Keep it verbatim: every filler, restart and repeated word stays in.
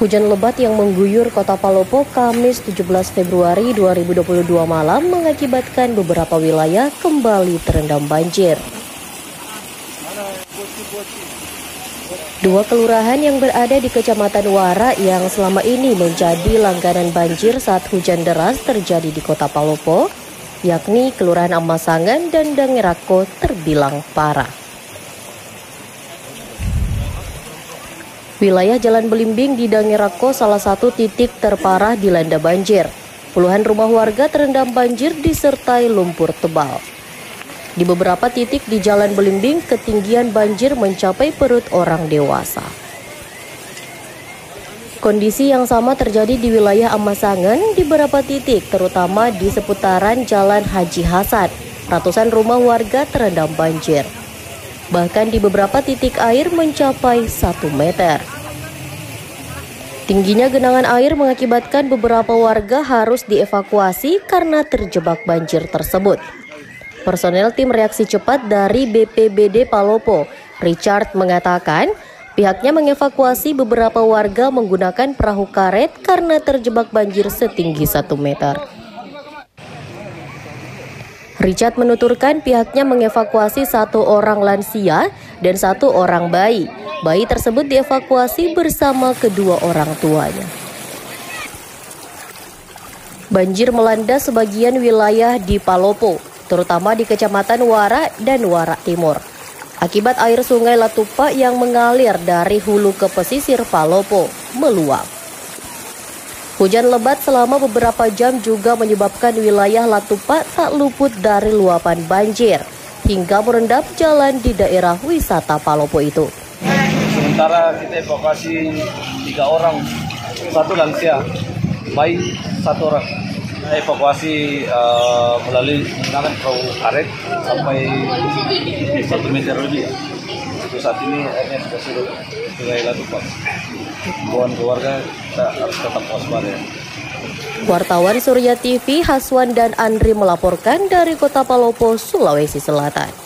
Hujan lebat yang mengguyur kota Palopo Kamis tujuh belas Februari dua ribu dua puluh dua malam mengakibatkan beberapa wilayah kembali terendam banjir. Dua kelurahan yang berada di Kecamatan Wara yang selama ini menjadi langganan banjir saat hujan deras terjadi di kota Palopo, yakni Kelurahan Amasangan dan Dangerako, terbilang parah. Wilayah Jalan Belimbing di Dangerako salah satu titik terparah dilanda banjir. Puluhan rumah warga terendam banjir disertai lumpur tebal. Di beberapa titik di Jalan Belimbing, ketinggian banjir mencapai perut orang dewasa. Kondisi yang sama terjadi di wilayah Amasangan di beberapa titik, terutama di seputaran Jalan Haji Hasan. Ratusan rumah warga terendam banjir. Bahkan di beberapa titik air mencapai satu meter. Tingginya genangan air mengakibatkan beberapa warga harus dievakuasi karena terjebak banjir tersebut. Personel tim reaksi cepat dari B P B D Palopo, Richard, mengatakan pihaknya mengevakuasi beberapa warga menggunakan perahu karet karena terjebak banjir setinggi satu meter. Richard menuturkan pihaknya mengevakuasi satu orang lansia dan satu orang bayi. Bayi tersebut dievakuasi bersama kedua orang tuanya. Banjir melanda sebagian wilayah di Palopo, terutama di Kecamatan Wara dan Wara Timur. Akibat air sungai Latupa yang mengalir dari hulu ke pesisir Palopo meluap. Hujan lebat selama beberapa jam juga menyebabkan wilayah Latupa tak luput dari luapan banjir hingga merendam jalan di daerah wisata Palopo itu. Sementara kita evakuasi tiga orang, satu lansia, bayi satu orang. Evakuasi uh, melalui menggunakan perahu karet sampai satu meter lebih. Untuk saat ini airnya sudah surut sungai Latupa. Buat keluarga kita harus tetap waspada. Wartawan Surya T V Haswan dan Andri melaporkan dari Kota Palopo, Sulawesi Selatan.